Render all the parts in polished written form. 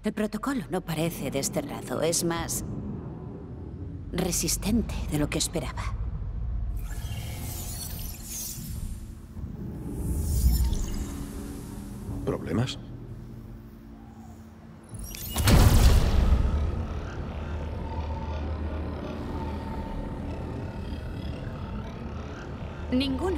El protocolo no parece desterrado, es más resistente de lo que esperaba. ¿Problemas? Ninguno.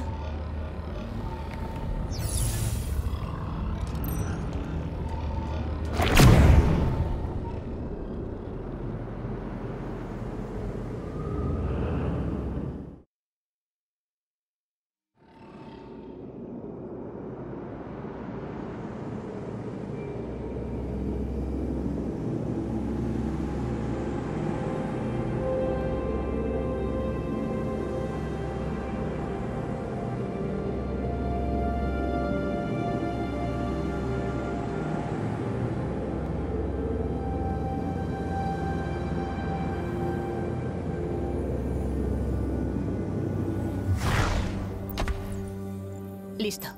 Listo.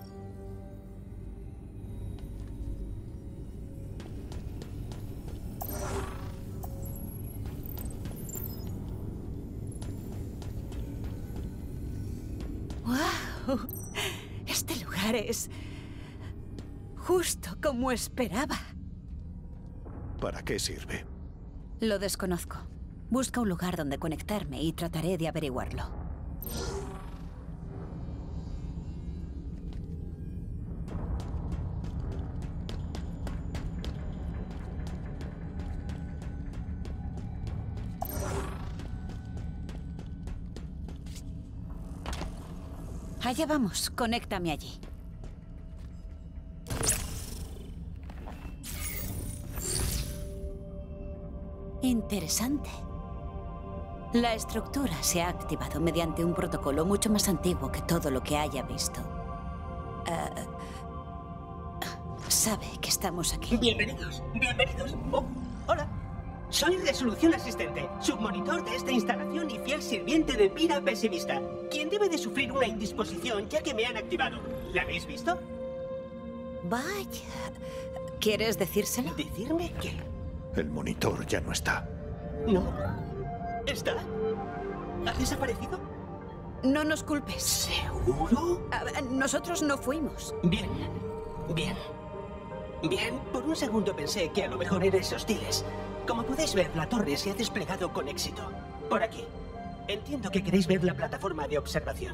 ¡Wow! Este lugar es justo como esperaba. ¿Para qué sirve? Lo desconozco. Busca un lugar donde conectarme y trataré de averiguarlo. Allá vamos, conéctame allí. Interesante. La estructura se ha activado mediante un protocolo mucho más antiguo que todo lo que haya visto. Sabe que estamos aquí. Bienvenidos, bienvenidos. Oh, hola. Soy Resolución Asistente, submonitor de esta instalación y fiel sirviente de Pira Pesimista, quien debe de sufrir una indisposición ya que me han activado. ¿La habéis visto? Vaya. ¿Quieres decírselo? ¿Decirme qué? El monitor ya no está. No. ¿Está? ¿Ha desaparecido? No nos culpes. ¿Seguro? Nosotros no fuimos. Bien, bien. Bien, por un segundo pensé que a lo mejor erais hostiles. Como podéis ver, la torre se ha desplegado con éxito. Por aquí. Entiendo que queréis ver la plataforma de observación.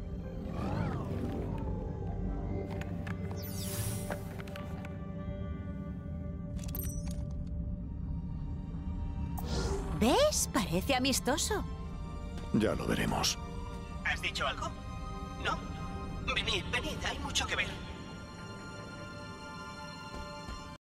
¿Ves? Parece amistoso. Ya lo veremos. ¿Has dicho algo? ¿No? Venid, venid, hay mucho que ver.